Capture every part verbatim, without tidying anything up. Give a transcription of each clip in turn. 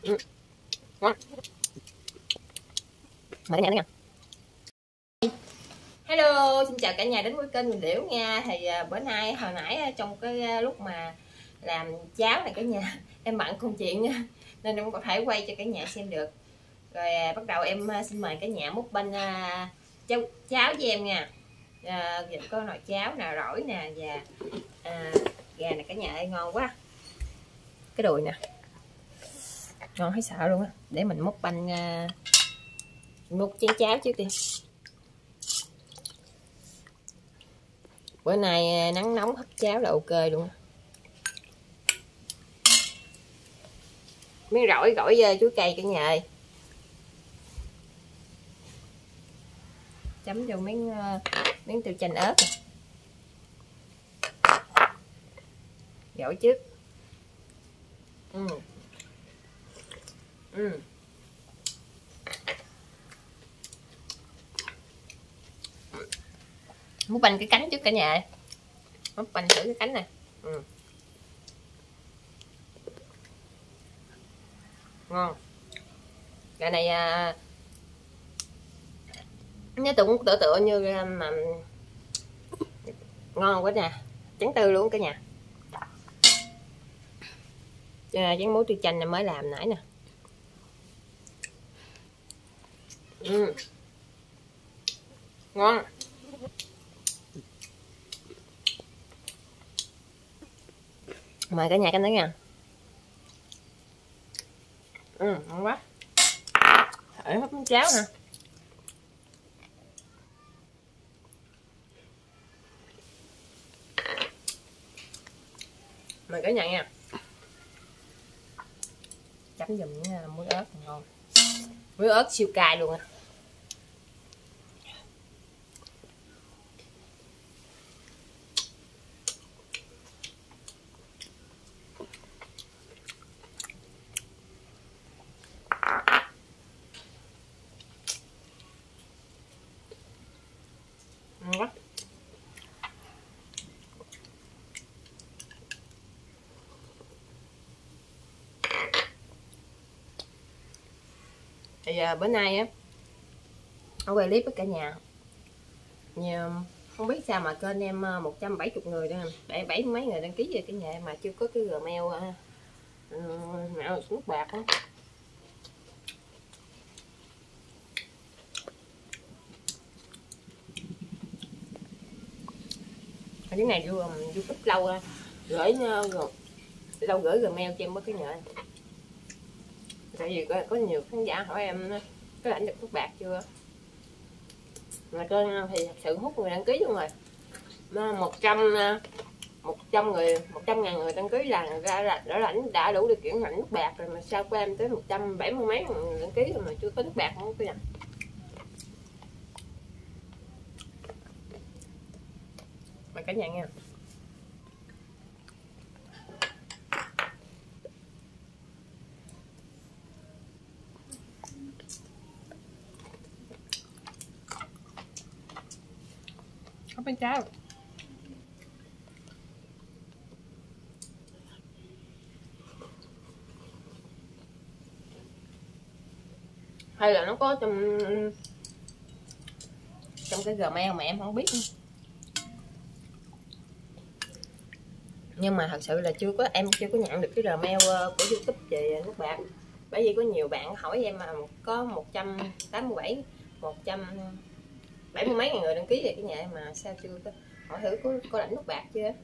Ừ. Ngon. Mời cả nhà nha. Hello, xin chào cả nhà đến với kênh Quỳnh Liễu nha. Thì à, bữa nay hồi nãy trong cái à, lúc mà làm cháo này cả nhà em bận công chuyện nên em không có thể quay cho cả nhà xem được. Rồi à, bắt đầu em à, xin mời cả nhà múc bánh à, cháo, cháo với em nha. À, có nồi cháo nè, rỗi nè và à, gà này cả nhà ơi, ngon quá. Cái đùi nè ngon thấy sợ luôn á. Để mình múc bánh à, múc chén cháo trước đi. Bữa nay nắng nóng hấp cháo là ok luôn. Miếng rỗi gỏi chuối cây cả nhà ơi. Chấm vô miếng uh, miếng tiêu chanh ớt này. Gỏi trước. Ừ. Ừ. Múc banh cái cánh trước cả nhà ơi. Múc banh thử cái cánh này. Ừ. Ngon. Gà này à, nó cũng tựa tựa như mà ngon quá nè, trắng tư luôn cả nhà. Chén muối tiêu chanh này mới làm nãy nè. Ừ. Ngon. Mời cả nhà canh thấy nha. Ừ, ngon quá. Thử hấp cháo nè. Mời cả nhà nha. Chấm dùm những muối ớt ngon. Muối ớt siêu cay luôn à. Ngon quá. Thì à, bữa nay á ở quay clip với cả nhà nhiều, không biết sao mà kênh em một trăm bảy mươi người đó, bảy bảy mấy người đăng ký về cả nhà mà chưa có cái Gmail uh, mạo nút bạc đó. Cái này vô YouTube lâu gửi lâu gửi Gmail cho em với cái nhà. Tại vì có, có nhiều khán giả hỏi em có lãnh được nút bạc chưa, mà kênh thì thật sự hút người đăng ký luôn rồi. một trăm một trăm người một trăm ngàn người đăng ký là ra là đã lãnh đã đủ điều kiện lãnh nút bạc rồi, mà sao của em tới một trăm bảy mươi mấy người đăng ký rồi mà chưa có nút bạc không cái nào. Mà cả nhà nha. Có bánh cháo. Hay là nó có trong trong cái Gmail mà em không biết nữa. Nhưng mà thật sự là chưa có, em chưa có nhận được cái Gmail của YouTube về nút bạc. Bởi vì có nhiều bạn hỏi em mà có một trăm tám mươi bảy một trăm bảy mươi mấy ngàn người đăng ký về cái nhà mà sao chưa có, hỏi thử có có lãnh nút bạc chưa.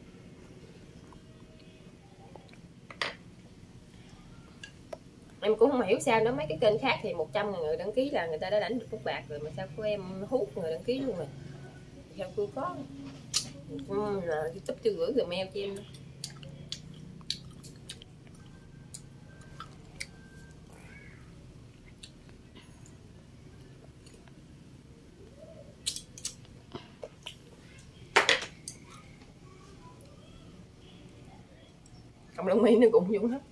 Em cũng không hiểu sao đó, mấy cái kênh khác thì một trăm ngàn người đăng ký là người ta đã lãnh được nút bạc rồi, mà sao của em hút người đăng ký luôn rồi sao chưa có. Ừ, là YouTube chưa gửi Gmail cho em. Cộng đồng Mỹ nó cũng dũng hết.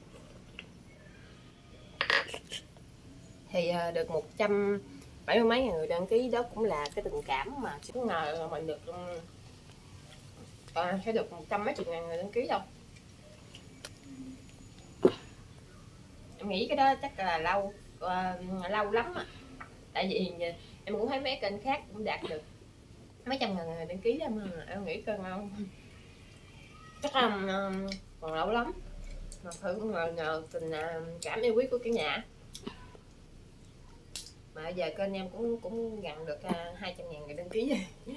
Thì được một trăm bảy mươi mấy ngàn người đăng ký đó cũng là cái tình cảm mà chứ không ngờ mình được à, sẽ được một trăm mấy chục ngàn người đăng ký đâu. Em nghĩ cái đó chắc là lâu uh, lâu lắm á, tại vì em cũng thấy mấy kênh khác cũng đạt được mấy trăm ngàn người đăng ký đó, mà em nghĩ kênh không chắc là um, còn lâu lắm. Mà thử nhờ, nhờ tình uh, cảm yêu quý của cả nhà, mà giờ kênh em cũng cũng gần được uh, hai trăm ngàn người đăng ký rồi.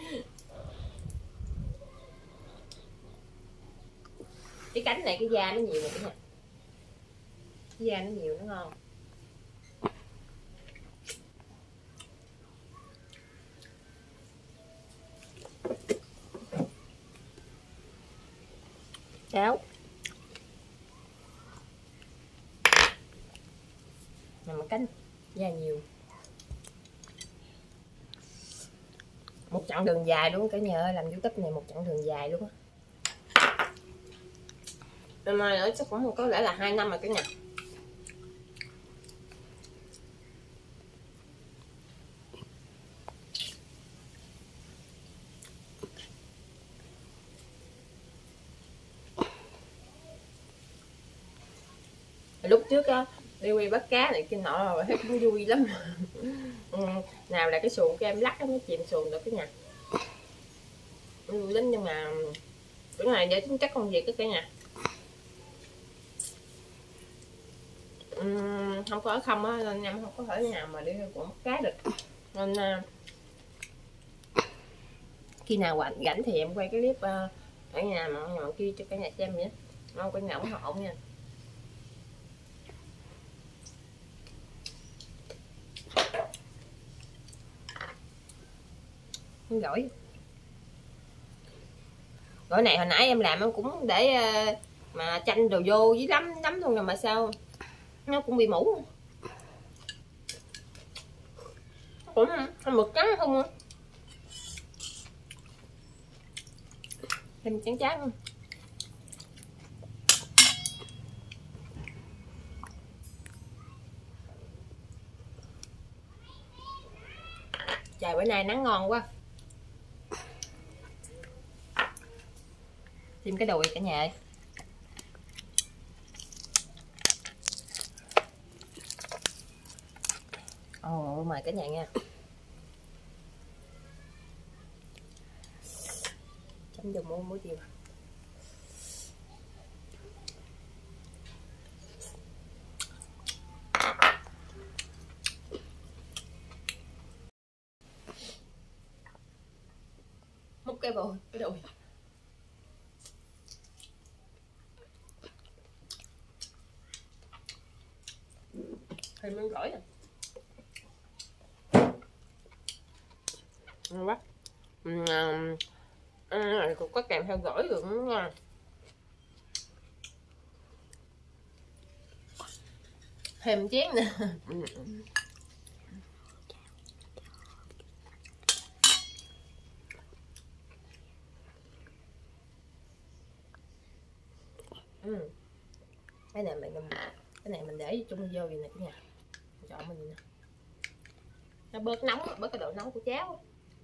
Cái cánh này cái da nó nhiều nè cả nhà, cái da nó nhiều, nó ngon. Cháo nằm cánh da nhiều, một chặng đường dài luôn cả nhà ơi, làm YouTube này một chặng đường dài luôn á. Mà nữa chắc cũng có lẽ là hai năm rồi cả nhà. Lúc trước á đi quy bắt cá này kia nọ rồi thấy cũng vui lắm. Ừ, nào là cái xuồng của em lắc nó chìm xuồng được cái nhà, vui lắm. Nhưng mà cái này để tính chất công việc đó cả nhà. Uhm, không có ở không á nên em không có thể nào mà đi cũng bắt cá được, nên uh, khi nào rảnh thì em quay cái clip uh, ở nhà mà nhà kia cho cả nhà xem nhé, không cả nhà ủng hộ nha. Gỏi gỏi này hồi nãy em làm em cũng để uh, mà chanh đồ vô với lắm lắm luôn rồi mà sao nó cũng bị mủ, cũng không mực trắng không, thêm chén cháo luôn. Trời bữa nay nắng ngon quá, thêm cái đùi cả nhà ơi. Ồ mời cả nhà nha. Chấm dầu muối muối tiêu. Múc cái bồi cái đùi. Thì mình gỏi à. Ngon quá. Uhm, à, cũng có kèm theo gỏi được cũng ngon. Thêm chén nữa. Ừ. Cái này mình cái này mình để chung vô vậy nè cả nhà, chọn mình nè, nó bớt nóng, bớt cái độ nóng của cháo.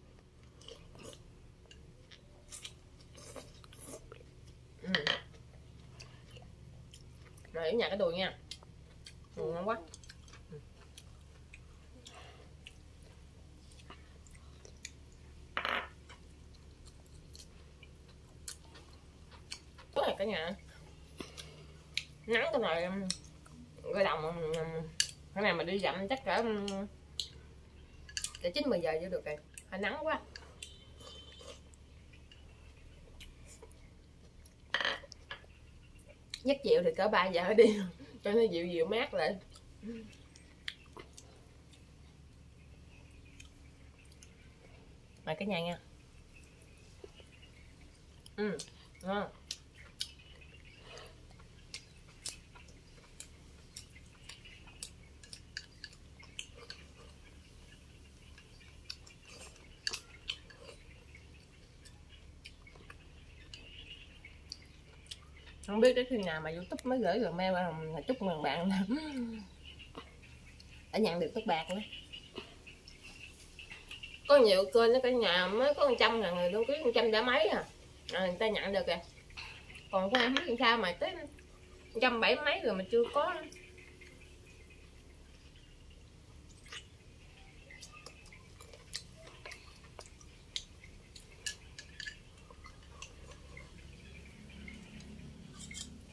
Ừ. Rồi ở nhà cái đùi nha. Ừ, ngon quá. Ừ. Tốt rồi cả nhà. Nắng cái này gội đồng cái này mà đi dặm chắc cả cả chín mười giờ vô được rồi, hơi nắng quá. Nhất chịu thì cỡ ba giờ đi cho nó dịu dịu mát lại. Mời cả nhà nha. Ừ, ngon. Không biết đến khi nào mà YouTube mới gửi rồi mail là chúc mừng bạn đã nhận được các bạc nữa. Có nhiều kênh nó cả nhà mới có một trăm ngàn người đăng ký, một trăm đã mấy à. À người ta nhận được rồi, còn có em biết làm sao mà tới một trăm bảy mấy rồi mà chưa có.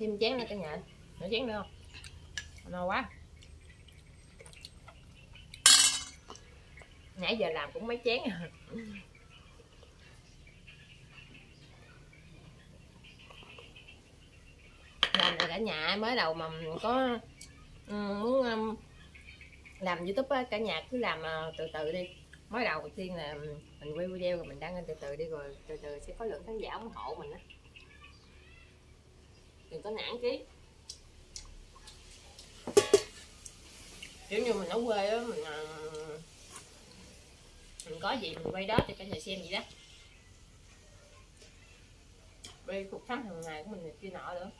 thêm chén nữa cả nhà, nửa chén nữa không? No quá. Nãy giờ làm cũng mấy chén à. Làm này cả nhà mới đầu mà có muốn làm YouTube á, cả nhà cứ làm từ từ đi. Mới đầu đầu tiên là mình quay video rồi mình đăng lên từ từ đi, rồi từ từ sẽ có lượng khán giả ủng hộ mình á. Đừng có nản chí. Kiểu như mình ở quê á, mình mình có gì mình quay đó cho cả nhà xem vậy đó. Quay cuộc sống hàng ngày của mình này kia nọ nữa.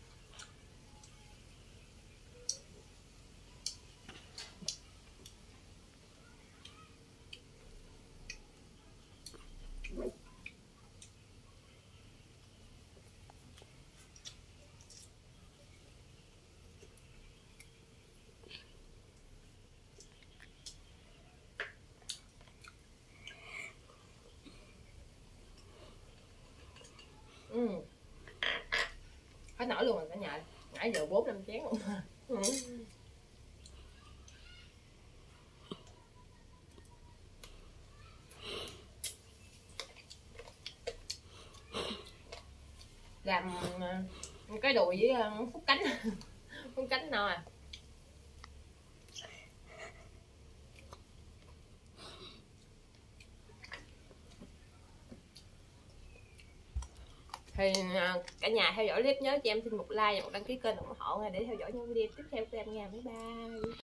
Ừ. Hết nổi luôn rồi cả nhà, nãy giờ bốn năm chén luôn. Ừ. Làm cái đùi với khúc cánh. Khúc cánh no à. Thì cả nhà theo dõi clip nhớ cho em xin một like và một đăng ký kênh ủng hộ để theo dõi những video tiếp theo của em nha. Bye bye.